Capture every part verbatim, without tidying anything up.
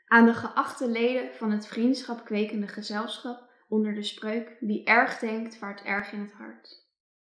Aan de geachte leden van het vriendschap kwekende gezelschap onder de spreuk: wie erg denkt, vaart erg in het hart.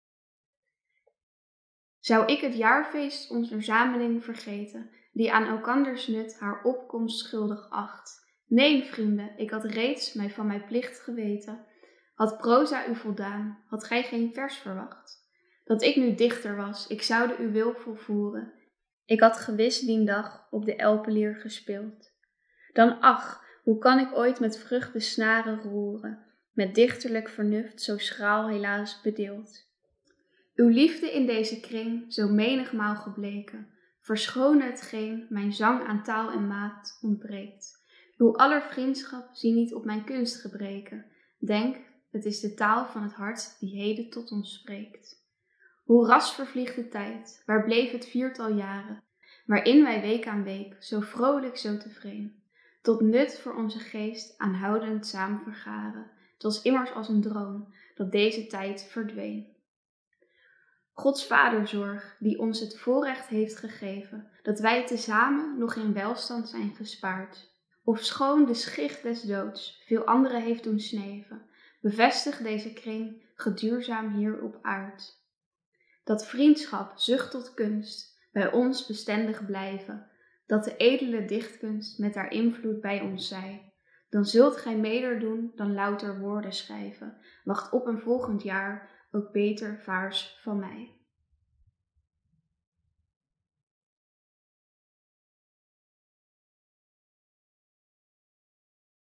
Zou ik het jaarfeest onze verzameling vergeten, die aan elkanders nut haar opkomst schuldig acht? Nee, vrienden, ik had reeds mij van mijn plicht geweten. Had proza u voldaan, had gij geen vers verwacht. Dat ik nu dichter was, ik zoude uw wil volvoeren. Ik had gewis dien dag op de elpelier gespeeld. Dan ach, hoe kan ik ooit met vrucht de snaren roeren, met dichterlijk vernuft zo schraal helaas bedeeld. Uw liefde in deze kring, zo menigmaal gebleken, verschone hetgeen mijn zang aan taal en maat ontbreekt. Uw aller vriendschap zie niet op mijn kunstgebreken. Denk, het is de taal van het hart die heden tot ons spreekt. Hoe ras vervliegt de tijd, waar bleef het viertal jaren, waarin wij week aan week, zo vrolijk, zo tevreden, tot nut voor onze geest aanhoudend samen vergaren. Het was immers als een droom, dat deze tijd verdween. Gods vaderzorg, die ons het voorrecht heeft gegeven, dat wij tezamen nog in welstand zijn gespaard. Ofschoon de schicht des doods veel anderen heeft doen sneven, bevestigt deze kring geduurzaam hier op aard. Dat vriendschap, zucht tot kunst, bij ons bestendig blijven, dat de edele dichtkunst met haar invloed bij ons zij. Dan zult gij meder doen dan louter woorden schrijven, wacht op een volgend jaar ook beter vaars van mij.